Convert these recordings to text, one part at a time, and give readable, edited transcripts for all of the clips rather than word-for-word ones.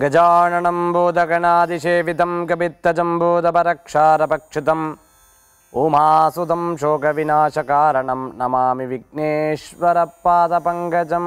गजाननं भूतगणादिसेवितं कपित्तजम्बूतपरक्षारपक्षितम् उमासुतं शोकविनाशकारणं नमामि விக்னேஸ்வரபாதபங்கஜம்.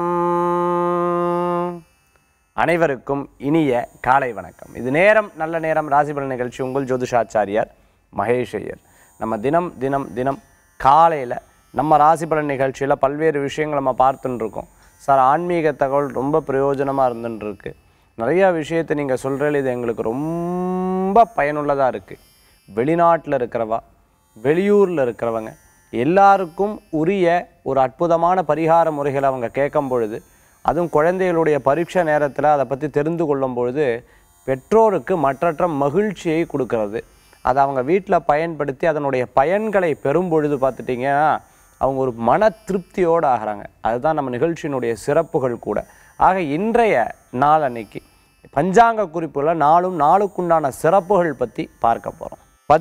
அனைவருக்கும் இனிய காலை வணக்கம். இது நேரம் நல்ல நேரம் ராசிபலன் நிகழ்ச்சி. உங்கள் ஜோதிஷாச்சாரியார் மகேஷ் ஐயர். நம்ம தினம் காலையில் நம்ம ராசிபலன் நிகழ்ச்சியில் பல்வேறு விஷயங்கள் நம்ம பார்த்துட்டு இருக்கோம். சார், ஆன்மீக தகவல் ரொம்ப பிரயோஜனமாக இருந்துருக்கு. நிறையா விஷயத்தை நீங்கள் சொல்கிறீங்க, இது எங்களுக்கு ரொம்ப பயனுள்ளதாக இருக்குது. வெளிநாட்டில் இருக்கிறவா, வெளியூரில் இருக்கிறவங்க எல்லாருக்கும் உரிய ஒரு அற்புதமான பரிகார முறைகளை அவங்க கேட்கும் பொழுது, அதுவும் குழந்தைகளுடைய பரீட்சை நேரத்தில் அதை பற்றி தெரிந்து கொள்ளும் பொழுது பெற்றோருக்கு மற்றற்ற மகிழ்ச்சியை கொடுக்கறது. அதை அவங்க வீட்டில் பயன்படுத்தி அதனுடைய பயன்களை பெறும் பொழுது பார்த்துட்டிங்கன்னா அவங்க ஒரு மன திருப்தியோடு ஆகிறாங்க. அதுதான் நம்ம நிகழ்ச்சியினுடைய சிறப்புகள் கூட. ஆக இன்றைய நாள் அன்னைக்கு பஞ்சாங்க குறிப்புகளை நாளுக்குண்டான சிறப்புகள் பற்றி பார்க்க போகிறோம்.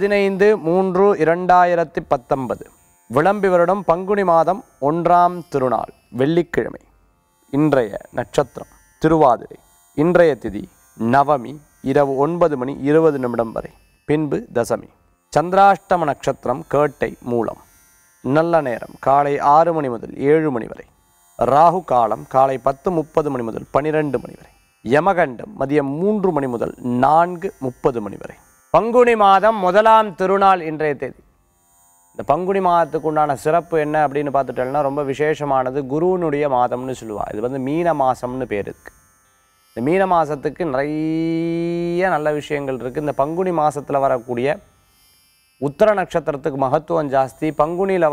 15/3/2019 விளம்பி வருடம் பங்குனி மாதம் 1ஆம் திருநாள் வெள்ளிக்கிழமை. இன்றைய நட்சத்திரம் திருவாதிரை. இன்றைய திதி நவமி இரவு 9:20 வரை, பின்பு தசமி. சந்திராஷ்டம நட்சத்திரம் கேட்டை மூலம். நல்ல நேரம் காலை 6 மணி முதல் 7 மணி வரை. ராகு காலம் காலை 10:30 மணி முதல் 12 மணி வரை. யமகண்டம் மதியம் 3 மணி முதல் 4:30 வரை. பங்குனி மாதம் 1ஆம் திருநாள் இன்றைய தேதி. இந்த பங்குனி மாதத்துக்கு உண்டான சிறப்பு என்ன அப்படின்னு பார்த்துட்டோம்னா ரொம்ப விசேஷமானது. குருவினுடைய மாதம்னு சொல்லுவாள். இது மீன மாதம்னு பேர் இருக்குது. இந்த மீன மாதத்துக்கு நிறைய நல்ல விஷயங்கள் இருக்குது. இந்த பங்குனி மாதத்தில் வரக்கூடிய உத்தர நட்சத்திரத்துக்கு மகத்துவம் ஜாஸ்தி. பங்குனியில்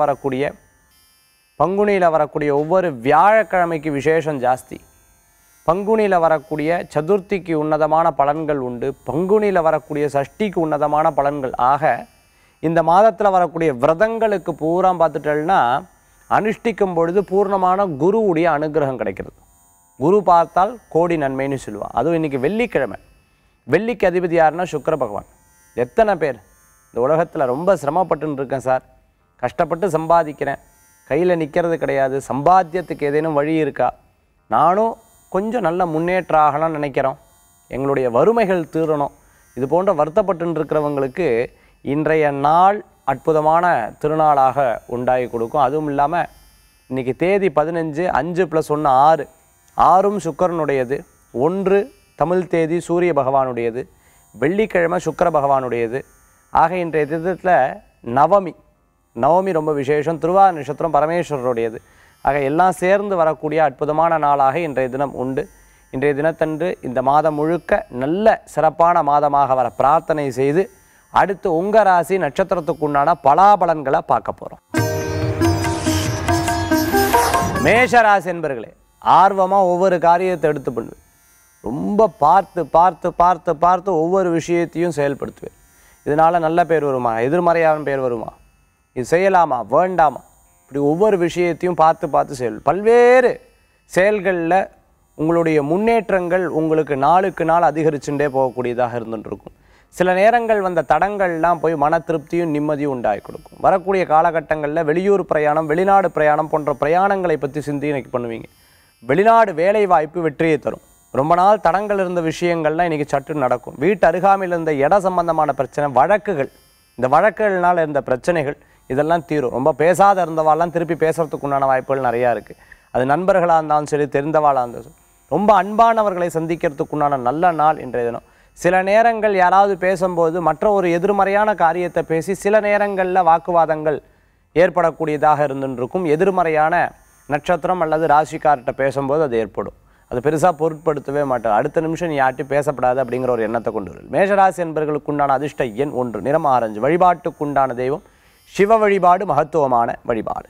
வரக்கூடிய ஒவ்வொரு வியாழக்கிழமைக்கு விசேஷம் ஜாஸ்தி. பங்குனியில் வரக்கூடிய சதுர்த்திக்கு உன்னதமான பலன்கள் உண்டு. பங்குனியில் வரக்கூடிய சஷ்டிக்கு உன்னதமான பலன்கள். ஆக இந்த மாதத்தில் வரக்கூடிய விரதங்களுக்கு பூரா பார்த்துட்டோம்னா அனுஷ்டிக்கும் பொழுது பூர்ணமான குருவுடைய அனுகிரகம் கிடைக்கிறது. குரு பார்த்தால் கோடி நன்மைன்னு சொல்லுவாள். அதுவும் இன்றைக்கி வெள்ளிக்கிழமை. வெள்ளிக்கு அதிபதி யாருன்னா சுக்கிர பகவான். எத்தனை பேர் இந்த உலகத்தில் ரொம்ப சிரமப்பட்டுன்னு இருக்கேன் சார், கஷ்டப்பட்டு சம்பாதிக்கிறேன், கையில் நிற்கிறது கிடையாது, சம்பாத்தியத்துக்கு ஏதேனும் வழி இருக்கா, நானும் கொஞ்சம் நல்ல முன்னேற்றம் ஆகலாம்னு நினைக்கிறோம், எங்களுடைய வறுமைகள் தீரணும், இது போன்ற வருத்தப்பட்டு இருக்கிறவங்களுக்கு இன்றைய நாள் அற்புதமான திருநாளாக உண்டாகி கொடுக்கும். அதுவும் இல்லாமல் இன்றைக்கி தேதி 15, 5 + 1 6. 6ம் சுக்கிரனுடையது. 1 தமிழ் தேதி சூரிய பகவானுடையது. வெள்ளிக்கிழமை சுக்கிர பகவானுடையது. ஆக இன்றைய தினத்தில் நவமி ரொம்ப விசேஷம். திருவாதிரை நட்சத்திரம் பரமேஸ்வரருடையது. ஆக எல்லாம் சேர்ந்து வரக்கூடிய அற்புதமான நாளாக இன்றைய தினம் உண்டு. இன்றைய தினத்தன்று இந்த மாதம் முழுக்க நல்ல சிறப்பான மாதமாக வர பிரார்த்தனை செய்து அடுத்து உங்கள் ராசி நட்சத்திரத்துக்குண்டான பலாபலன்களை பார்க்க போகிறோம். மேஷராசி என்பர்களே, ஆர்வமாக ஒவ்வொரு காரியத்தை எடுத்து பண்ணுவேன். ரொம்ப பார்த்து ஒவ்வொரு விஷயத்தையும் செயல்படுத்துவேன். இதனால் நல்ல பேர் வருமா, எதிர்மறையான பேர் வருமா, இது செய்யலாமா வேண்டாமா, இப்படி ஒவ்வொரு விஷயத்தையும் பார்த்து செயல். பல்வேறு செயல்களில் உங்களுடைய முன்னேற்றங்கள் உங்களுக்கு நாளுக்கு நாள் அதிகரிச்சுட்டே போகக்கூடியதாக இருந்துருக்கும். சில நேரங்கள் வந்த தடங்கள்லாம் போய் மன திருப்தியும் நிம்மதியும் உண்டாகி கொடுக்கும். வரக்கூடிய காலகட்டங்களில் வெளியூர் பிரயாணம், வெளிநாடு பிரயாணம் போன்ற பிரயாணங்களை பற்றி சிந்தனை பண்ணுவீங்க. வெளிநாடு வேலை வாய்ப்பு வெற்றியை தரும். ரொம்ப நாள் தடங்கள் இருந்த விஷயங்கள்லாம் இன்றைக்கி சற்று நடக்கும். வீட்டு அருகாமையில் இருந்த இட சம்பந்தமான பிரச்சனை, வழக்குகள், இந்த வழக்குகள்னால் இருந்த பிரச்சனைகள் இதெல்லாம் தீரும். ரொம்ப பேசாத இருந்தவாள்லாம் திருப்பி பேசுறதுக்கு உண்டான வாய்ப்புகள் நிறையா இருக்குது. அது நண்பர்களாக இருந்தாலும் சரி, தெரிந்தவாளாக இருந்தாலும் ரொம்ப அன்பானவர்களை சந்திக்கிறதுக்குண்டான நல்ல நாள் இன்றைய தினம். சில நேரங்கள் யாராவது பேசும்போது மற்ற ஒரு எதிர்மறையான காரியத்தை பேசி சில நேரங்களில் வாக்குவாதங்கள் ஏற்படக்கூடியதாக இருந்துருக்கும். எதிர்மறையான நட்சத்திரம் அல்லது ராசிக்கார்கிட்ட பேசும்போது அது ஏற்படும். அது பெருசாக பொருட்படுத்தவே மாட்டார். அடுத்த நிமிஷம் நீ யார்ட்டும் பேசப்படாது அப்படிங்கிற ஒரு எண்ணத்தை கொண்டு வரும். மேஷராசி என்பவர்களுக்குண்டான அதிர்ஷ்ட எண் 1, நிறம் ஆரஞ்சு. வழிபாட்டுக்குண்டான தெய்வம் சிவ வழிபாடு, மகத்துவமான வழிபாடு.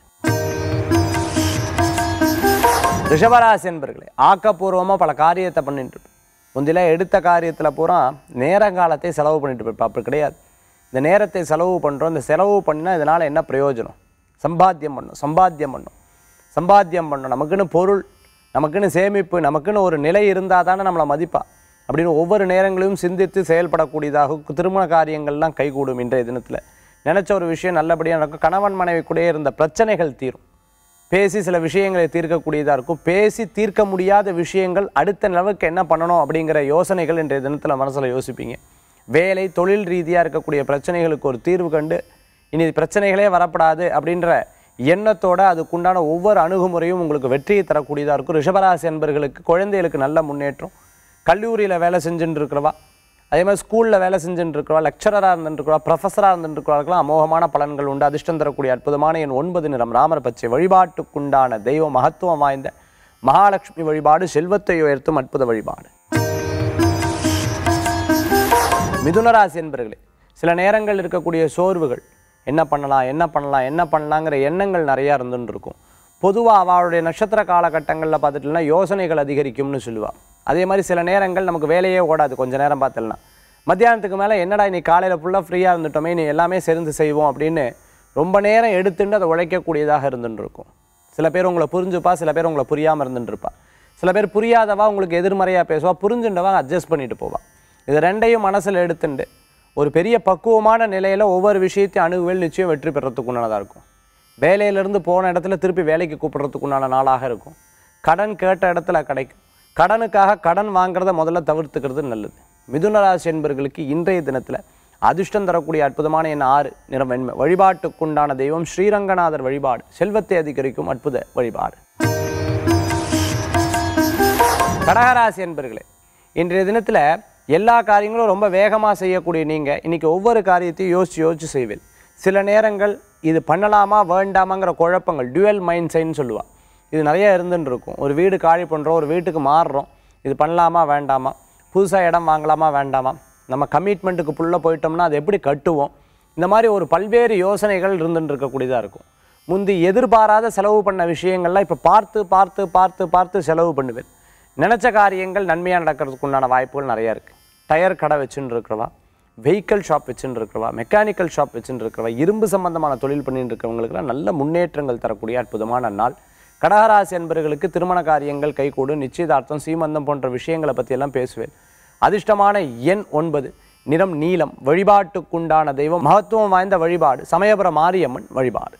ரிஷபராசி என்பவர்களே, ஆக்கப்பூர்வமாக பல காரியத்தை பண்ணிட்டு இருப்பேன். முந்தில எடுத்த காரியத்தில் பூரா நேரங்காலத்தை செலவு பண்ணிட்டு இருப்பேன். அப்படி கிடையாது. இந்த நேரத்தை செலவு பண்ணுறோம். இந்த செலவு பண்ணினா இதனால் என்ன பிரயோஜனம்? சம்பாத்தியம் பண்ணணும். நமக்குன்னு பொருள், நமக்குன்னு சேமிப்பு, நமக்குன்னு ஒரு நிலை இருந்தால் தானே நம்மளை மதிப்பா அப்படின்னு ஒவ்வொரு நேரங்களையும் சிந்தித்து செயல்படக்கூடியதாக திருமண காரியங்கள்லாம் கைகூடும். இன்றைய தினத்தில் நினச்ச ஒரு விஷயம் நல்லபடியாக நடக்கும். கணவன் மனைவி கூட இருந்த பிரச்சனைகள் தீரும். பேசி சில விஷயங்களை தீர்க்கக்கூடியதாக இருக்கும். பேசி தீர்க்க முடியாத விஷயங்கள் அடுத்த லெவலுக்கு என்ன பண்ணணும் அப்படிங்கிற யோசனைகள் இன்றைய தினத்தில் மனசில் யோசிப்பீங்க. வேலை தொழில் ரீதியாக இருக்கக்கூடிய பிரச்சனைகளுக்கு ஒரு தீர்வு கண்டு இனி பிரச்சனைகளே வரப்படாது அப்படின்ற எண்ணத்தோடு அதுக்குண்டான ஒவ்வொரு அணுகுமுறையும் உங்களுக்கு வெற்றியை தரக்கூடியதாக இருக்கும். ரிஷபராசி அன்பர்களுக்கு குழந்தைகளுக்கு நல்ல முன்னேற்றம். கல்லூரியில் வேலை செஞ்சுட்டு இருக்கிறவா, அதே மாதிரி ஸ்கூலில் வேலை செஞ்சுட்டு இருக்கிறவா, லெக்சரராக இருந்துருக்கிறவா, ப்ரொஃபஸராக இருந்துருக்கிறவர்களுக்கெல்லாம் அமோகமான பலன்கள் உண்டு. அதிர்ஷ்டம் தரக்கூடிய அற்புதமான என் 9 நிறம் ராமர் பச்சை. வழிபாட்டுக்குண்டான தெய்வம் மகத்துவம் வாய்ந்த மகாலட்சுமி வழிபாடு. செல்வத்தை உயர்த்தும் அற்புத வழிபாடு. மிதுனராசி என்பர்களே, சில நேரங்கள் இருக்கக்கூடிய சோர்வுகள், என்ன பண்ணலாங்கிற எண்ணங்கள் நிறையா இருந்துன்னு இருக்கும். பொதுவாக அவளுடைய நட்சத்திர காலகட்டங்களில் பார்த்துட்டுனா யோசனைகள் அதிகரிக்கும்னு சொல்லுவாள். அதே மாதிரி சில நேரங்கள் நமக்கு வேலையே ஓடாது. கொஞ்சம் நேரம் பார்த்துலாம் மத்தியானத்துக்கு மேலே என்னடா இன்னைக்கு காலையில் ஃபுல்லாக ஃப்ரீயாக இருந்துட்டோமே, நீ எல்லாமே சேர்ந்து செய்வோம் அப்படின்னு ரொம்ப நேரம் எடுத்துட்டு அதை உழைக்கக்கூடியதாக இருந்துட்டு இருக்கும். சில பேர் உங்களை புரிஞ்சுப்பா, சில பேர் உங்களை புரியாமல் இருந்துட்டுருப்பா. சில பேர் புரியாதவா உங்களுக்கு எதிர்மறையாக பேசுவா, புரிஞ்சுட்டவா அட்ஜஸ்ட் பண்ணிட்டு போவா. இது ரெண்டையும் மனசில் எடுத்துட்டு ஒரு பெரிய பக்குவமான நிலையில் ஒவ்வொரு விஷயத்தையும் அணுகுவேல் நிச்சயம் வெற்றி பெறத்துக்குண்டானதாக இருக்கும். வேலையிலேருந்து போன இடத்துல திருப்பி வேலைக்கு கூப்பிட்றதுக்குண்டான நாளாக இருக்கும். கடன் கேட்ட இடத்துல கிடைக்கும். கடனுக்காக கடன் வாங்குறத முதல்ல தவிர்த்துக்கிறது நல்லது. மிதுனராசி என்பவர்களுக்கு இன்றைய தினத்தில் அதிர்ஷ்டம் தரக்கூடிய அற்புதமான என் 6 நிறம் வெண்மை. வழிபாட்டுக்குண்டான தெய்வம் ஸ்ரீரங்கநாதர் வழிபாடு. செல்வத்தை அதிகரிக்கும் அற்புத வழிபாடு. கடகராசி என்பவர்களே, இன்றைய தினத்தில் எல்லா காரியங்களும் ரொம்ப வேகமாக செய்யக்கூடிய நீங்கள் இன்றைக்கி ஒவ்வொரு காரியத்தையும் யோசித்து செய்வேன். சில நேரங்கள் இது பண்ணலாமா வேண்டாமாங்கிற குழப்பங்கள், டியூவல் மைண்ட் செட்னு சொல்லுவாள், இது நிறைய இருந்துன்னு இருக்கும். ஒரு வீடு காலி பண்ணுறோம், ஒரு வீட்டுக்கு மாறுறோம், இது பண்ணலாமா வேண்டாமா, புதுசாக இடம் வாங்கலாமா வேண்டாமா, நம்ம கமிட்மெண்ட்டுக்கு புள்ள போயிட்டோம்னா அது எப்படி கட்டுவோம், இந்த மாதிரி ஒரு பல்வேறு யோசனைகள் இருந்துட்டு இருக்கக்கூடியதாக இருக்கும். முந்தி எதிர்பாராத செலவு பண்ண விஷயங்கள்லாம் இப்போ பார்த்து பார்த்து பார்த்து பார்த்து செலவு பண்ணுவேன். நினச்ச காரியங்கள் நன்மையாக நடக்கிறதுக்கு உண்டான வாய்ப்புகள் நிறையா இருக்குது. டயர் கடை வச்சுன்னு இருக்கிறவா, வெஹிக்கல் ஷாப் வச்சுன்னு இருக்கிறவா, மெக்கானிக்கல் ஷாப் வச்சுன்னு இருக்கிறவா, இரும்பு சம்பந்தமான தொழில் பண்ணிட்டு இருக்கிறவங்களுக்குலாம் நல்ல முன்னேற்றங்கள் தரக்கூடிய அற்புதமான நாள். கடகராசி என்பவர்களுக்கு திருமண காரியங்கள் கைகூடும். நிச்சயதார்த்தம், சீமந்தம் போன்ற விஷயங்களை பற்றியெல்லாம் பேசுவேன். அதிர்ஷ்டமான எண் 9 நிறம் நீலம். வழிபாட்டுக்குண்டான தெய்வம் மகத்துவம் வாய்ந்த வழிபாடு. சமயபுர மாரியம்மன் வழிபாடு.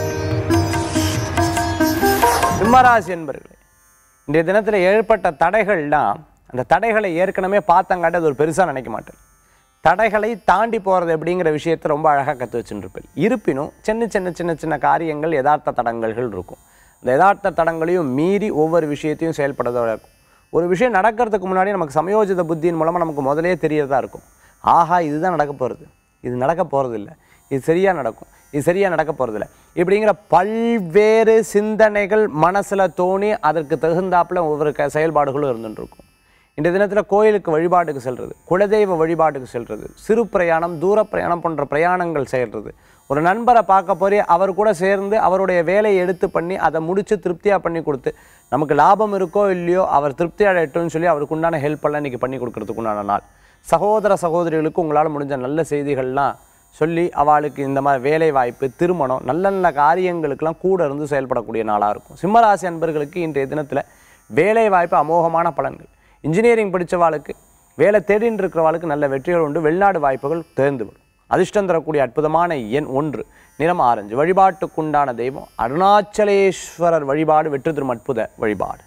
சிம்மராசி என்பவர்களே, இன்றைய தினத்தில் ஏற்பட்ட தடைகள்லாம், அந்த தடைகளை ஏற்கனவே பார்த்தங்காட்டி அது ஒரு பெருசாக நினைக்க மாட்டேன். தடைகளை தாண்டி போகிறது அப்படிங்கிற விஷயத்தை ரொம்ப அழகாக கற்று வச்சுருப்பேன். இருப்பினும் சின்ன சின்ன சின்ன சின்ன காரியங்கள் யதார்த்த தடங்கல்கள் இருக்கும். அந்த யதார்த்த தடங்களையும் மீறி ஒவ்வொரு விஷயத்தையும் செயல்படுறதா இருக்கும். ஒரு விஷயம் நடக்கிறதுக்கு முன்னாடி நமக்கு சமயோஜித புத்தியின் மூலமாக நமக்கு முதலே தெரியறதா இருக்கும். ஆஹா, இதுதான் நடக்க போகிறது, இது நடக்க போகிறது இல்லை, இது சரியாக நடக்கும், இது சரியாக நடக்க போகிறதில்ல, இப்படிங்கிற பல்வேறு சிந்தனைகள் மனசில் தோணி அதற்கு தகுந்தாப்பில் ஒவ்வொரு செயல்பாடுகளும் இருந்துகிட்ருக்கும். இன்றைய தினத்தில் கோயிலுக்கு வழிபாட்டுக்கு செல்வது, குலதெய்வ வழிபாட்டுக்கு செல்வது, சிறு பிரயாணம், தூர பிரயாணம் போன்ற பிரயாணங்கள் செய்கிறது. ஒரு நண்பரை பார்க்க போய் அவர் கூட சேர்ந்து அவருடைய வேலையை எடுத்து பண்ணி அதை முடித்து திருப்தியாக பண்ணி கொடுத்து, நமக்கு லாபம் இருக்கோ இல்லையோ அவர் திருப்தி அடையட்டும்னு சொல்லி அவருக்கு உண்டான ஹெல்ப்பெல்லாம் இன்றைக்கி பண்ணி கொடுக்கறதுக்குண்டான நாள். சகோதர சகோதரிகளுக்கு உங்களால் முடிஞ்ச நல்ல செய்திகள்லாம் சொல்லி அவளுக்கு இந்த மாதிரி வேலை வாய்ப்பு, திருமணம், நல்ல நல்ல காரியங்களுக்கெல்லாம் கூட இருந்து செயல்படக்கூடிய நாளாக இருக்கும். சிம்மராசி அன்பர்களுக்கு இன்றைய தினத்தில் வேலை வாய்ப்பு அமோகமான பலன்கள். இன்ஜினியரிங் படித்தவாளுக்கு, வேலை தேடின்னு இருக்கிறவாளுக்கு நல்ல வெற்றிகள் உண்டு. வெளிநாடு வாய்ப்புகள் தேர்ந்து வரும். அதிர்ஷ்டம் தரக்கூடிய அற்புதமான எண் 1 நிறம் ஆரஞ்சு. வழிபாட்டுக்குண்டான தெய்வம் அருணாச்சலேஸ்வரர் வழிபாடு. வெற்றி தரும் அற்புத வழிபாடு.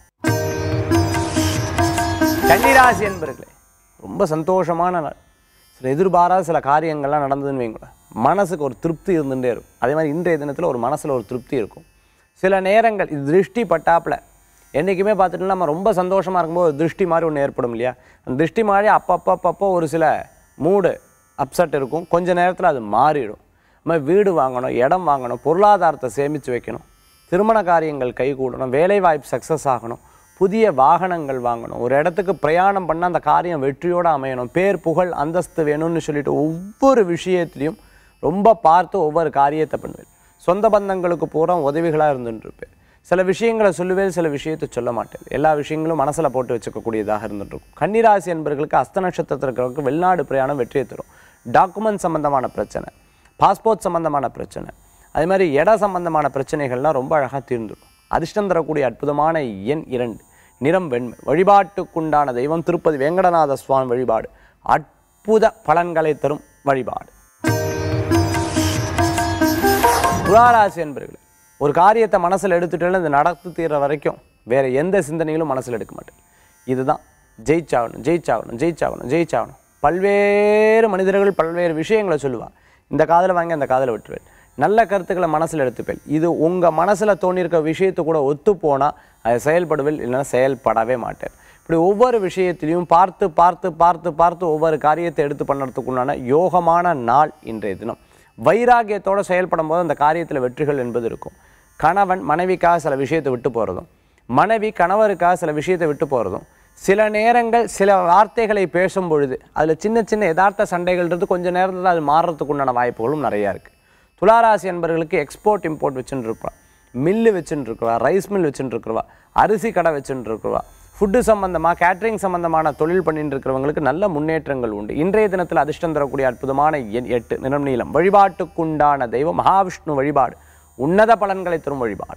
கன்னிராசி என்பர்களே, ரொம்ப சந்தோஷமான நாள். சில எதிர்பாராத சில காரியங்கள்லாம் நடந்ததுன்னு வைங்களேன், மனசுக்கு ஒரு திருப்தி இருந்துகிட்டே இருக்கும். அதே மாதிரி இன்றைய தினத்தில் ஒரு மனசில் ஒரு திருப்தி இருக்கும். சில நேரங்கள் இது திருஷ்டி பட்டாப்பில் என்றைக்குமே பார்த்துட்டு நம்ம ரொம்ப சந்தோஷமாக இருக்கும்போது ஒரு திருஷ்டி மாதிரி ஒன்று ஏற்படும் இல்லையா, அந்த திருஷ்டி மாதிரி அப்பப்போ ஒரு சில மூடு அப்செட் இருக்கும். கொஞ்ச நேரத்தில் அது மாறிடும். நம்ம வீடு வாங்கணும், இடம் வாங்கணும், பொருளாதாரத்தை சேமித்து வைக்கணும், திருமண காரியங்கள் கைகூடணும், வேலைவாய்ப்பு சக்ஸஸ் ஆகணும், புதிய வாகனங்கள் வாங்கணும், ஒரு இடத்துக்கு பிரயாணம் பண்ணால் அந்த காரியம் வெற்றியோடு அமையணும், பேர் புகழ் அந்தஸ்து வேணும்னு சொல்லிட்டு ஒவ்வொரு விஷயத்துலையும் ரொம்ப பார்த்து ஒவ்வொரு காரியத்தை பண்ணுவேன். சொந்த பந்தங்களுக்கு பூரா உதவிகளாக இருந்துட்டுருப்பேன். சில விஷயங்களை சொல்லுவேன், சில விஷயத்தை சொல்ல மாட்டேன். எல்லா விஷயங்களும் மனசில் போட்டு வச்சுக்கக்கூடியதாக இருந்துகிட்ருக்கும். கன்னிராசி என்பவர்களுக்கு அஸ்த நட்சத்திரத்தில் இருக்கிறவங்களுக்கு வெளிநாடு பிரயாணம் வெற்றியை தரும். டாக்குமெண்ட் சம்மந்தமான பிரச்சனை, பாஸ்போர்ட் சம்மந்தமான பிரச்சனை, அதே மாதிரி இட சம்பந்தமான பிரச்சனைகள்லாம் ரொம்ப அழகாக தீர்ந்துடும். அதிர்ஷ்டம் தரக்கூடிய அற்புதமான எண் 2 நிறம் வெண்மை. வழிபாட்டுக்குண்டான தெய்வம் திருப்பதி வெங்கடநாத சுவாமி வழிபாடு. அற்புத பலன்களை தரும் வழிபாடு. துளாராசி என்பவர்களே, ஒரு காரியத்தை மனசில் எடுத்துட்டேன்னு அது நடத்து தீர்ற வரைக்கும் வேறு எந்த சிந்தனைகளும் மனசில் எடுக்க மாட்டேன். இதுதான் ஜெயிச்சாகணும், ஜெயிச்சாகணும், ஜெயிச்சாகணும், ஜெயிச்சாகணும். பல்வேறு மனிதர்கள் பல்வேறு விஷயங்களை சொல்லுவாங்க. இந்த காதில் வாங்கி அந்த காதில் விட்டுருவேன். நல்ல கருத்துக்களை மனசில் எடுத்துப்பேன். இது உங்கள் மனசில் தோணியிருக்க விஷயத்து கூட ஒத்து போனால் அதை செயல்படுவேன், இல்லைன்னா செயல்படவே மாட்டேன். இப்படி ஒவ்வொரு விஷயத்திலையும் பார்த்து பார்த்து பார்த்து பார்த்து ஒவ்வொரு காரியத்தை எடுத்து பண்ணுறதுக்குண்டான யோகமான நாள் இன்றைய தினம். வைராகியத்தோடு செயல்படும் போது அந்த காரியத்தில் வெற்றிகள் என்பது இருக்கும். கணவன் மனைவிக்காக சில விஷயத்தை விட்டு போகிறதும், மனைவி கணவருக்காக சில விஷயத்தை விட்டு போகிறதும், சில நேரங்கள் சில வார்த்தைகளை பேசும் பொழுது அதில் சின்ன சின்ன யதார்த்த சண்டைகள்ன்றது கொஞ்சம் நேரத்தில் அது மாறுறதுக்குண்டான வாய்ப்புகளும் நிறையா இருக்குது. துளாராசி என்பவர்களுக்கு எக்ஸ்போர்ட் இம்போர்ட் வச்சுட்டு இருப்பா, மில்லு வச்சுட்டு இருக்கிறவா, ரைஸ் மில் வச்சுட்டு இருக்கிறவா, அரிசி கடை வச்சுட்டு இருக்கிறவா, ஃபுட்டு சம்பந்தமாக கேட்ரிங் சம்பந்தமான தொழில் பண்ணிட்டு இருக்கிறவங்களுக்கு நல்ல முன்னேற்றங்கள் உண்டு. இன்றைய தினத்தில் அதிர்ஷ்டம் தரக்கூடிய அற்புதமான எண் 8, நிறம் நீலம். வழிபாட்டுக்குண்டான தெய்வம் மகாவிஷ்ணு வழிபாடு, உன்னத பலன்களை தரும் வழிபாடு.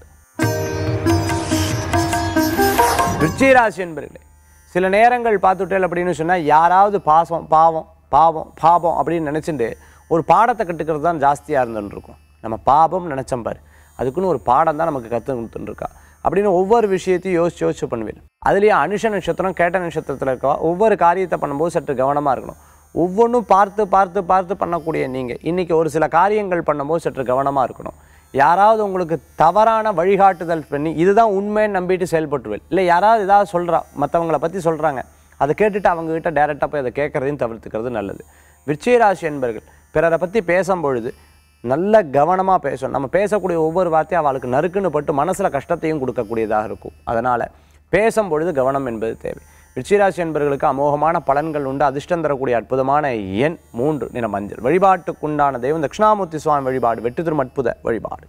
விருச்சிகராசி என்பவர்களே, சில நேரங்கள் பார்த்துட்டேன் அப்படின்னு சொன்னால் யாராவது பாசம் பாவம் பாவம் பாவம் அப்படின்னு நினச்சிட்டு ஒரு பாடத்தை கற்றுக்கிறது தான் ஜாஸ்தியாக இருந்துருக்கும். நம்ம பாபம் நினச்சோம் பாரு, அதுக்குன்னு ஒரு பாடம் தான் நமக்கு கற்று கொடுத்துருக்கா அப்படின்னு ஒவ்வொரு விஷயத்தையும் யோசிச்சு பண்ணுவேன். அதுலேயே அனுஷ நட்சத்திரம் கேட்ட நட்சத்திரத்தில் இருக்கவா ஒவ்வொரு காரியத்தை பண்ணும்போது சற்று கவனமாக இருக்கணும். ஒவ்வொன்றும் பார்த்து பார்த்து பார்த்து பண்ணக்கூடிய நீங்கள் இன்றைக்கி ஒரு சில காரியங்கள் பண்ணும்போது சற்று கவனமாக இருக்கணும். யாராவது உங்களுக்கு தவறான வழிகாட்டுதல் பண்ணி இதுதான் உண்மைன்னு நம்பிட்டு செயல்பட்டுவேன், இல்லை யாராவது ஏதாவது சொல்கிறா மற்றவங்களை பற்றி சொல்கிறாங்க, அதை கேட்டுட்டு அவங்ககிட்ட டைரெக்டாக போய் அதை கேட்குறதையும் தவிர்த்துக்கிறது நல்லது. விருச்சிகராசி என்பவர்கள் பிறரை பற்றி பேசும்பொழுது நல்ல கவனமாக பேசணும். நம்ம பேசக்கூடிய ஒவ்வொரு வார்த்தையும் அவளுக்கு நறுக்குன்னு பட்டு மனசில் கஷ்டத்தையும் கொடுக்கக்கூடியதாக இருக்கும். அதனால் பேசும்பொழுது கவனம் என்பது தேவை. விருச்சிகராசி என்பவர்களுக்கு அமோகமான பலன்கள் உண்டு. அதிர்ஷ்டம் தரக்கூடிய அற்புதமான எண் 3, நிறம் மஞ்சள். வழிபாட்டுக்குண்டான தெய்வம் தட்சிணாமூர்த்தி சுவாமி வழிபாடு, வெற்றி தரும் அற்புத வழிபாடு.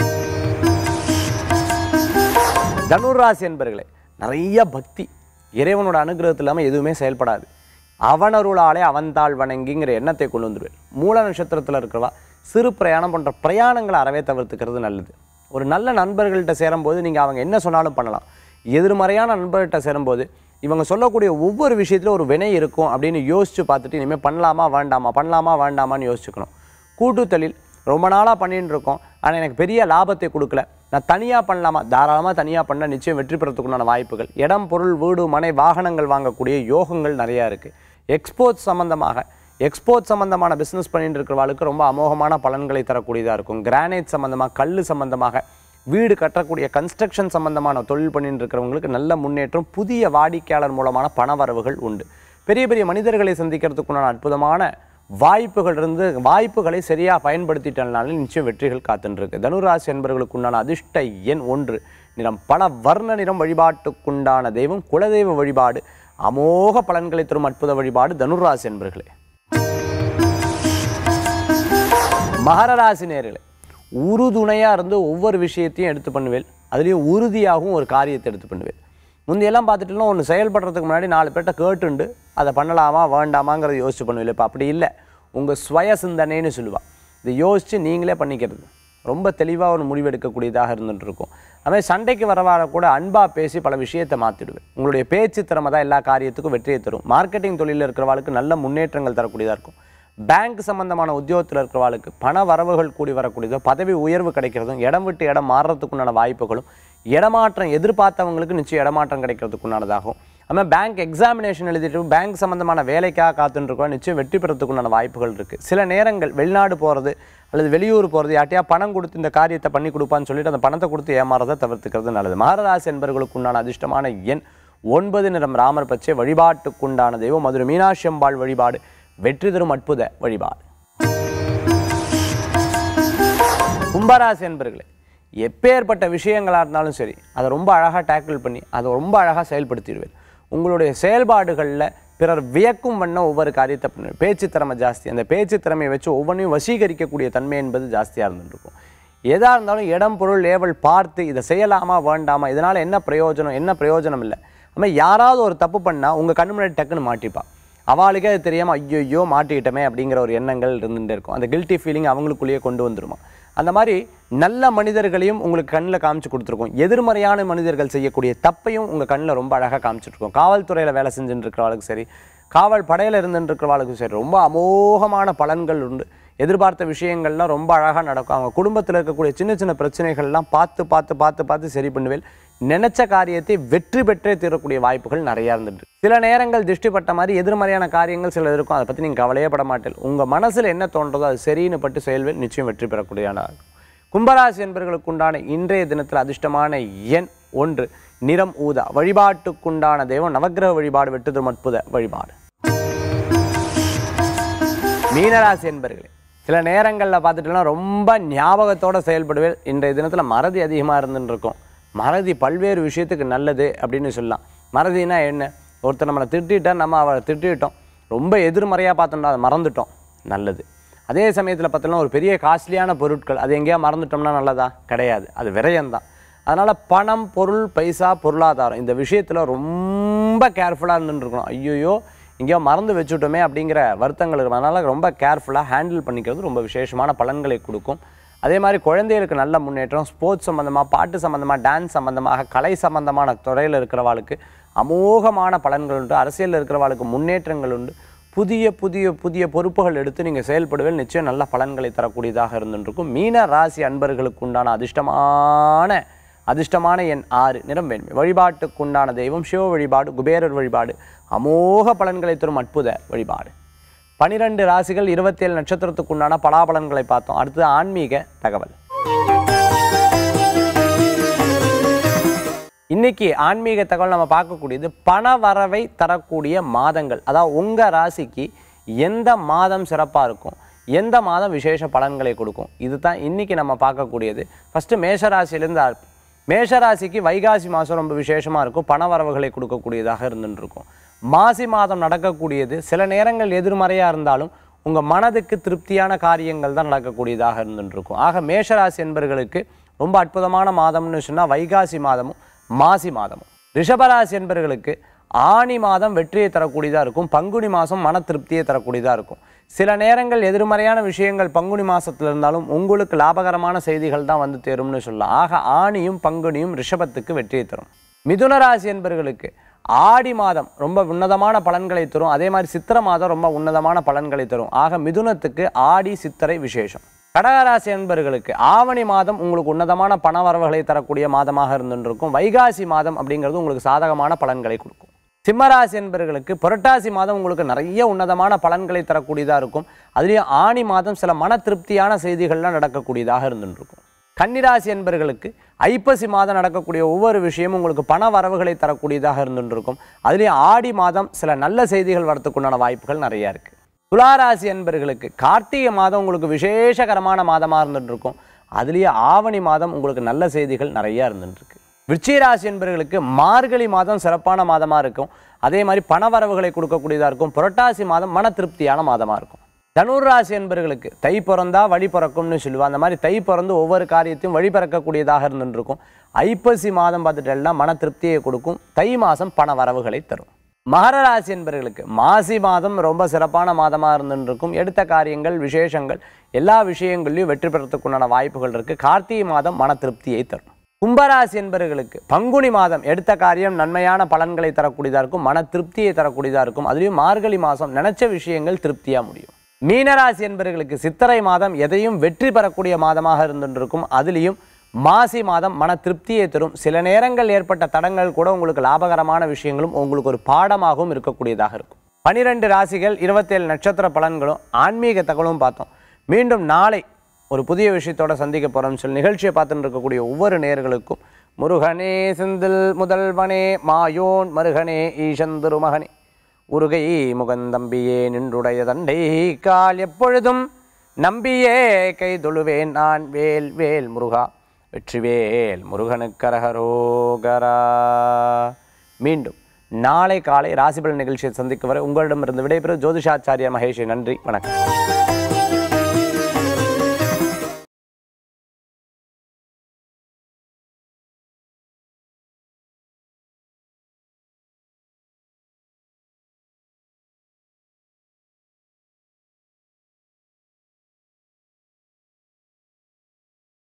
தனுராசி என்பவர்களே, நிறைய பக்தி, இறைவனோட அனுகிரகத்தில் இல்லாமல் எதுவுமே செயல்படாது. அவனருளாலே அவன்தாள் வணங்கிங்கிற எண்ணத்தை கொண்டு வந்துடுவேன். மூல நட்சத்திரத்தில் இருக்கிறவா சிறு பிரயாணம் போன்ற பிரயாணங்களை அறவே தவிர்த்துக்கிறது நல்லது. ஒரு நல்ல நண்பர்கள்ட்ட சேரும்போது நீங்கள் அவங்க என்ன சொன்னாலும் பண்ணலாம். எதிர்மறையான நண்பர்கள்ட்ட சேரும்போது இவங்க சொல்லக்கூடிய ஒவ்வொரு விஷயத்திலும் ஒரு வினை இருக்கும் அப்படின்னு யோசித்து பார்த்துட்டு இனிமேல் பண்ணலாமா வேண்டாமா பண்ணலாமா வேண்டாமான்னு யோசிச்சுக்கணும். கூட்டுத்தொழில் ரொம்ப நாளாக பண்ணிட்டு இருக்கோம், ஆனால் எனக்கு பெரிய லாபத்தை கொடுக்கல, நான் தனியாக பண்ணலாமா, தாராளமாக தனியாக பண்ண நிச்சயம் வெற்றி பெறத்துக்குண்டான வாய்ப்புகள். இடம் பொருள் வீடு மனை வாகனங்கள் வாங்கக்கூடிய யோகங்கள் நிறையா இருக்குது. எக்ஸ்போர்ட் சம்மந்தமான பிஸ்னஸ் பண்ணிட்டு இருக்கிறவங்களுக்கு ரொம்ப அமோகமான பலன்களை தரக்கூடியதாக இருக்கும். கிரானைட் சம்மந்தமாக, கல் சம்மந்தமாக, வீடு கட்டக்கூடிய கன்ஸ்ட்ரக்ஷன் சம்மந்தமான தொழில் பண்ணிட்டு இருக்கிறவங்களுக்கு நல்ல முன்னேற்றம். புதிய வாடிக்கையாளர் மூலமான பணவரவுகள் உண்டு. பெரிய பெரிய மனிதர்களை சந்திக்கிறதுக்குண்டான அற்புதமான வாய்ப்புகள் இருந்து வாய்ப்புகளை சரியாக பயன்படுத்திட்டனால நிச்சயம் வெற்றிகள் காத்துருக்கு. தனுராசி என்பவர்களுக்கு உண்டான அதிர்ஷ்ட எண் 1, நிறம் பல வர்ண நிறம். வழிபாட்டுக்குண்டான தெய்வம் குலதெய்வ வழிபாடு, அமோக பலன்களை தரும் அற்புத வழிபாடு. தனுராசி என்பவர்களே. மகர ராசி நேயர்களே, உறுதுணையாக இருந்து ஒவ்வொரு விஷயத்தையும் எடுத்து பண்ணுவேன். அதுலேயும் உறுதியாகவும் ஒரு காரியத்தை எடுத்து பண்ணுவேன். முந்தையெல்லாம் பார்த்துட்டுனா ஒன்று செயல்படுறதுக்கு முன்னாடி 4 பேர்ட்ட கேட்டுண்டு அதை பண்ணலாமா வேண்டாமாங்கிறத யோசிச்சு பண்ணுவேன். இப்போ அப்படி இல்லை, உங்கள் சுய சிந்தனைன்னு சொல்லுவாள். இதை யோசித்து நீங்களே பண்ணிக்கிறது ரொம்ப தெளிவாக ஒரு முடிவெடுக்கக்கூடியதாக இருந்துகிட்ருக்கும். அதுமாதிரி சண்டைக்கு வரவாட கூட அன்பாக பேசி பல விஷயத்தை மாற்றிடுவேன். உங்களுடைய பேச்சு திறமை தான் எல்லா காரியத்துக்கும் வெற்றியை தரும். மார்க்கெட்டிங் தொழிலில் இருக்கிறவாளுக்கு நல்ல முன்னேற்றங்கள் தரக்கூடியதாக இருக்கும். பேங்க் சம்பந்தமான உத்தியோகத்தில் இருக்கிறவாளுக்கு பண வரவுகள் கூடி வரக்கூடியதோ, பதவி உயர்வு கிடைக்கிறதும், இடம் விட்டு இடம் மாறுறதுக்குண்டான வாய்ப்புகளும், இடமாற்றம் எதிர்பார்த்தவங்களுக்கு நிச்சயம் இடமாற்றம் கிடைக்கிறதுக்குண்டானதாகும். அதுமாதிரி பேங்க் எக்ஸாமினேஷன் எழுதிட்டு பேங்க் சம்பந்தமான வேலைக்காக காத்துட்டுருக்கோம், நிச்சயம் வெற்றி பெறத்துக்குண்டான வாய்ப்புகள் இருக்குது. சில நேரங்கள் வெளிநாடு போகிறது அல்லது வெளியூர் போகிறது, யார்ட்டையா பணம் கொடுத்து இந்த காரியத்தை பண்ணி கொடுப்பான்னு சொல்லிட்டு அந்த பணத்தை கொடுத்து ஏமாறதை தவிர்த்துக்கிறது நல்லது. மகர ராசி என்பவர்களுக்கு உண்டான அதிர்ஷ்டமான எண் 9, நிறம் ராமர் பச்சை. வழிபாட்டுக்குண்டான தெய்வம் மதுரை மீனாட்சி அம்பாள் வழிபாடு, வெற்றி தரும் அற்புத வழிபாடு. கும்பராசி என்பவர்களே, எப்பேற்பட்ட விஷயங்களாக இருந்தாலும் சரி அதை ரொம்ப அழகாக டேக்கிள் பண்ணி அதை ரொம்ப அழகாக செயல்படுத்திடுவேன். உங்களுடைய செயல்பாடுகளில் பிறர் வியக்கும் வண்ண ஒவ்வொரு காரியத்தை பண்ணுவேன். பேச்சு திறமை ஜாஸ்தி. அந்த பேச்சு திறமையை வச்சு ஒவ்வொன்றையும் வசீகரிக்கக்கூடிய தன்மை என்பது ஜாஸ்தியாக இருந்துருக்கும். எதாக இருந்தாலும் இடம் பொருள் லேவல் பார்த்து இதை செய்யலாமா வேண்டாமா, இதனால் என்ன பிரயோஜனம் என்ன பிரயோஜனம் இல்லை. அதுமாதிரி யாராவது ஒரு தப்பு பண்ணால் உங்கள் கண்ணு முன்னாடி டக்குன்னு மாட்டிப்பா. அவளுக்கே அது தெரியாமல் ஐயோ மாட்டிக்கிட்டமே அப்படிங்கிற ஒரு எண்ணங்கள் இருந்துகிட்டே இருக்கும். அந்த கில்ட்டி ஃபீலிங் அவங்களுக்குள்ளேயே கொண்டு வந்துருமா. அந்த மாதிரி நல்ல மனிதர்களையும் உங்களுக்கு கண்ணில் காமிச்சு கொடுத்துருக்கோம். எதிர்மறையான மனிதர்கள் செய்யக்கூடிய தப்பையும் உங்கள் கண்ணில் ரொம்ப அழகாக காமிச்சிட்ருக்கோம். காவல்துறையில் வேலை செஞ்சுட்டு இருக்கிறவளுக்கு சரி, காவல் படையில் இருந்துட்டு இருக்கிறவளுக்கும் சரி ரொம்ப அமோகமான பலன்கள் உண்டு. எதிர்பார்த்த விஷயங்கள்லாம் ரொம்ப அழகாக நடக்கும். அவங்க குடும்பத்தில் இருக்கக்கூடிய சின்ன சின்ன பிரச்சனைகள்லாம் பார்த்து பார்த்து பார்த்து பார்த்து சரி பண்ணுவேன். நினைச்ச காரியத்தை வெற்றி பெற்றே தீரக்கூடிய வாய்ப்புகள் நிறையா இருந்துட்டு. சில நேரங்கள் திருஷ்டிப்பட்ட மாதிரி எதிர்மறையான காரியங்கள் சில இருக்கும். அதை பற்றி நீங்கள் கவலையே பட மாட்டேன். உங்கள் மனசில் என்ன தோன்றதோ அது சரின்னு பட்டு செயல்வேல் நிச்சயம் வெற்றி பெறக்கூடியன. கும்பராசி என்பவர்களுக்கு உண்டான இன்றைய தினத்தில் அதிர்ஷ்டமான எண் 1, நிறம் ஊதா. வழிபாட்டுக்குண்டான தெய்வம் நவக்கிரக வழிபாடு, வெற்றி தரும் அற்புத வழிபாடு. மீனராசி என்பவர்களே, சில நேரங்களில் பார்த்துட்டோம்னா ரொம்ப ஞாபகத்தோடு செயல்படுவேன். இன்றைய தினத்தில் மறதி அதிகமாக இருந்துன்னு இருக்கும். மறதி பல்வேறு விஷயத்துக்கு நல்லது அப்படின்னு சொல்லலாம். மறதினா என்ன? ஒருத்தர் நம்மளை திட்டால் நம்ம அவளை திட்டோம், ரொம்ப எதிர்மறையாக பார்த்தோம்னா அதை மறந்துட்டோம், நல்லது. அதே சமயத்தில் பார்த்தோம்னா ஒரு பெரிய காஸ்ட்லியான பொருட்கள் அது எங்கேயா மறந்துட்டோம்னா நல்லதா? கிடையாது, அது விரயம்தான். அதனால் பணம், பொருள், பைசா, பொருளாதாரம் இந்த விஷயத்தில் ரொம்ப கேர்ஃபுல்லாக இருந்துருக்கணும். ஐயோ எங்கேயோ மறந்து வச்சுட்டோமே அப்படிங்கிற வருத்தங்கள் இருக்கும். அதனால் ரொம்ப கேர்ஃபுல்லாக ஹேண்டில் பண்ணிக்கிறது ரொம்ப விசேஷமான பலன்களை கொடுக்கும். அதே மாதிரி குழந்தைகளுக்கு நல்ல முன்னேற்றம். ஸ்போர்ட்ஸ் சம்மந்தமாக, பாட்டு சம்மந்தமாக, டான்ஸ் சம்மந்தமாக, கலை சம்மந்தமான துறையில் இருக்கிறவாளுக்கு அமோகமான பலன்கள் உண்டு. அரசியலில் இருக்கிறவாளுக்கு முன்னேற்றங்கள் உண்டு. புதிய புதிய புதிய பொறுப்புகள் எடுத்து நீங்கள் செயல்படுவேல் நிச்சயம் நல்ல பலன்களை தரக்கூடியதாக இருந்துருக்கும். மீன ராசி அன்பர்களுக்கு உண்டான அதிர்ஷ்டமான எண் 6, நிறம் வெண்மை. வழிபாட்டுக்குண்டான தெய்வம் சிவ வழிபாடு, குபேரர் வழிபாடு, அமோக பலன்களை தரும் அற்புத வழிபாடு. 12 ராசிகள் 27 நட்சத்திரத்துக்குண்டான பலாபலன்களை பார்த்தோம். அடுத்தது ஆன்மீக தகவல். இன்னைக்கு ஆன்மீக தகவல் நம்ம பார்க்கக்கூடியது பண வரவை தரக்கூடிய மாதங்கள். அதாவது உங்கள் ராசிக்கு எந்த மாதம் சிறப்பாக இருக்கும், எந்த மாதம் விசேஷ பலன்களை கொடுக்கும், இதுதான் இன்னைக்கு நம்ம பார்க்கக்கூடியது. ஃபஸ்ட்டு மேஷராசியிலேருந்து. மேஷராசிக்கு வைகாசி மாதம் ரொம்ப விசேஷமாக இருக்கும். பண வரவுகளை கொடுக்கக்கூடியதாக இருந்துருக்கும். மாசி மாதம் நடக்கக்கூடியது சில நேரங்கள் எதிர்மறையாக இருந்தாலும் உங்கள் மனதுக்கு திருப்தியான காரியங்கள் தான் நடக்கக்கூடியதாக இருந்துருக்கும். ஆக மேஷராசி என்பவர்களுக்கு ரொம்ப அற்புதமான மாதம்னு சொன்னால் வைகாசி மாதமும் மாசி மாதமும். ரிஷபராசி என்பவர்களுக்கு ஆனி மாதம் வெற்றியை தரக்கூடியதாக இருக்கும். பங்குனி மாதம் மன திருப்தியை தரக்கூடியதாக இருக்கும். சில நேரங்கள் எதிர்மறையான விஷயங்கள் பங்குனி மாதத்தில் இருந்தாலும் உங்களுக்கு லாபகரமான செய்திகள் தான் வந்து தேரும்னு சொல்லலாம். ஆக ஆணியும் பங்குனியும் ரிஷபத்துக்கு வெற்றியை தரும். மிதுன ராசி என்பவர்களுக்கு ஆடி மாதம் ரொம்ப உன்னதமான பலன்களை தரும். அதே மாதிரி சித்திரை மாதம் ரொம்ப உன்னதமான பலன்களை தரும். ஆக மிதுனத்துக்கு ஆடி சித்திரை விசேஷம். கடகராசி என்பவர்களுக்கு ஆவணி மாதம் உங்களுக்கு உன்னதமான பண வரவுகளை தரக்கூடிய மாதமாக இருந்துருக்கும். வைகாசி மாதம் அப்படிங்கிறது உங்களுக்கு சாதகமான பலன்களை கொடுக்கும். சிம்மராசி என்பவர்களுக்கு புரட்டாசி மாதம் உங்களுக்கு நிறைய உன்னதமான பலன்களை தரக்கூடியதாக இருக்கும். அதுலேயும் ஆணி மாதம் சில மன திருப்தியான செய்திகள்லாம் நடக்கக்கூடியதாக இருந்துருக்கும். கன்னிராசி என்பவர்களுக்கு ஐப்பசி மாதம் நடக்கக்கூடிய ஒவ்வொரு விஷயமும் உங்களுக்கு பண வரவுகளை தரக்கூடியதாக இருந்துருக்கும். அதுலேயும் ஆடி மாதம் சில நல்ல செய்திகள் வரத்துக்குண்டான வாய்ப்புகள் நிறையா இருக்குது. துளாராசி என்பவர்களுக்கு கார்த்திகை மாதம் உங்களுக்கு விசேஷகரமான மாதமாக இருந்துகிட்ருக்கும். அதுலேயே ஆவணி மாதம் உங்களுக்கு நல்ல செய்திகள் நிறையா இருந்துட்டுருக்கு. விருச்சிகராசி என்பவர்களுக்கு மார்கழி மாதம் சிறப்பான மாதமாக இருக்கும். அதே மாதிரி பண வரவுகளை கொடுக்கக்கூடியதாக இருக்கும். புரட்டாசி மாதம் மன திருப்தியான மாதமாக இருக்கும். தனுராசி என்பவர்களுக்கு தை பிறந்தா வழி பிறக்கும்னு சொல்லுவாள். அந்த மாதிரி தை பிறந்து ஒவ்வொரு காரியத்தையும் வழி பிறக்கக்கூடியதாக இருந்துருக்கும். ஐப்பசி மாதம் பார்த்துட்டேன்னா மன திருப்தியை கொடுக்கும். தை மாதம் பண வரவுகளை தரும். மகர ராசி என்பவர்களுக்கு மாசி மாதம் ரொம்ப சிறப்பான மாதமாக இருந்துருக்கும். எடுத்த காரியங்கள் விசேஷங்கள் எல்லா விஷயங்கள்லையும் வெற்றி பெறத்துக்குண்டான வாய்ப்புகள் இருக்குது. கார்த்திகை மாதம் மன திருப்தியை தரும். கும்பராசி என்பவர்களுக்கு பங்குனி மாதம் எடுத்த காரியம் நன்மையான பலன்களை தரக்கூடியதாக இருக்கும். மன திருப்தியை தரக்கூடியதாக இருக்கும். அதுலேயும் மார்கழி மாதம் நினைச்ச விஷயங்கள் திருப்தியாக முடியும். மீனராசி என்பவர்களுக்கு சித்திரை மாதம் எதையும் வெற்றி பெறக்கூடிய மாதமாக இருந்துருக்கும். அதுலேயும் மாசி மாதம் மன திருப்தியை தரும். சில நேரங்கள் ஏற்பட்ட தடங்கள் கூட உங்களுக்கு லாபகரமான விஷயங்களும் உங்களுக்கு ஒரு பாடமாகவும் இருக்கக்கூடியதாக இருக்கும். 12 ராசிகள் 27 நட்சத்திர பலன்களும் ஆன்மீக தகவலும் பார்த்தோம். மீண்டும் நாளை ஒரு புதிய விஷயத்தோட சந்திக்க போகிறோம்னு சொல்லி நிகழ்ச்சியை பார்த்துட்டு இருக்கக்கூடிய ஒவ்வொரு நேயர்களுக்கும் முருகனே செந்தில் முதல்வனே மாயோன் மருகனே ஈசந்திருமகனே உருகை முகந்தம்பியே நின்றுடைய தண்டை கால் எப்பொழுதும் நம்பியே கை தொழுவேன் நான் வேல் வேல் முருகா வெற்றிவேல் முருகனுக்கரகரோகரா. மீண்டும் நாளை காலை ராசிபலன் நிகழ்ச்சியை சந்திக்கும் வரை உங்களிடமிருந்து விடைபெறும் ஜோதிஷாச்சாரியா மகேஷ். நன்றி, வணக்கம்.